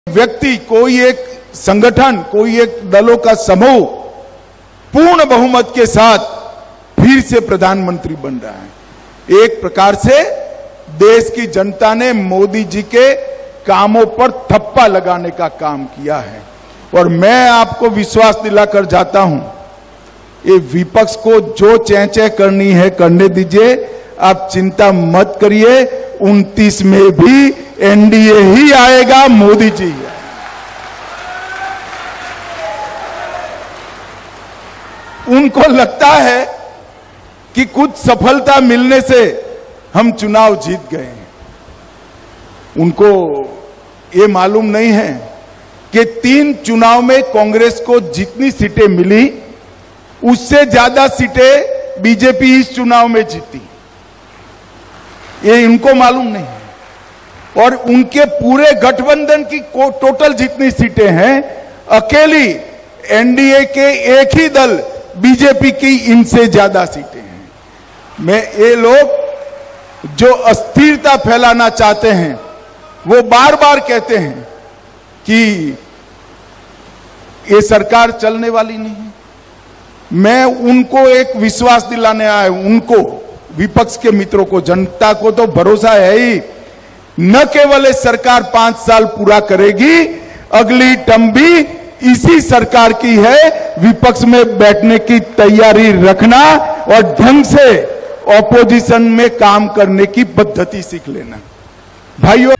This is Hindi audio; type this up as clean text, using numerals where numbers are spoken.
व्यक्ति, कोई एक संगठन, कोई एक दलों का समूह पूर्ण बहुमत के साथ फिर से प्रधानमंत्री बन रहा है। एक प्रकार से देश की जनता ने मोदी जी के कामों पर थप्पा लगाने का काम किया है। और मैं आपको विश्वास दिलाकर जाता हूं, ये विपक्ष को जो चेंचे करनी है करने दीजिए, आप चिंता मत करिए। 29 में भी एनडीए ही आएगा, मोदी जी ही। उनको लगता है कि कुछ सफलता मिलने से हम चुनाव जीत गए हैं। उनको ये मालूम नहीं है कि 3 चुनाव में कांग्रेस को जितनी सीटें मिली उससे ज्यादा सीटें बीजेपी इस चुनाव में जीती। ये इनको मालूम नहीं है। और उनके पूरे गठबंधन की टोटल जितनी सीटें हैं, अकेली एनडीए के एक ही दल बीजेपी की इनसे ज्यादा सीटें हैं। ये लोग जो अस्थिरता फैलाना चाहते हैं, वो बार बार कहते हैं कि ये सरकार चलने वाली नहीं है। मैं उनको एक विश्वास दिलाने आया हूं, उनको, विपक्ष के मित्रों को, जनता को तो भरोसा है ही, न केवल ये सरकार 5 साल पूरा करेगी, अगली टर्म भी इसी सरकार की है। विपक्ष में बैठने की तैयारी रखना और ढंग से ऑपोजिशन में काम करने की पद्धति सीख लेना। भाइयों,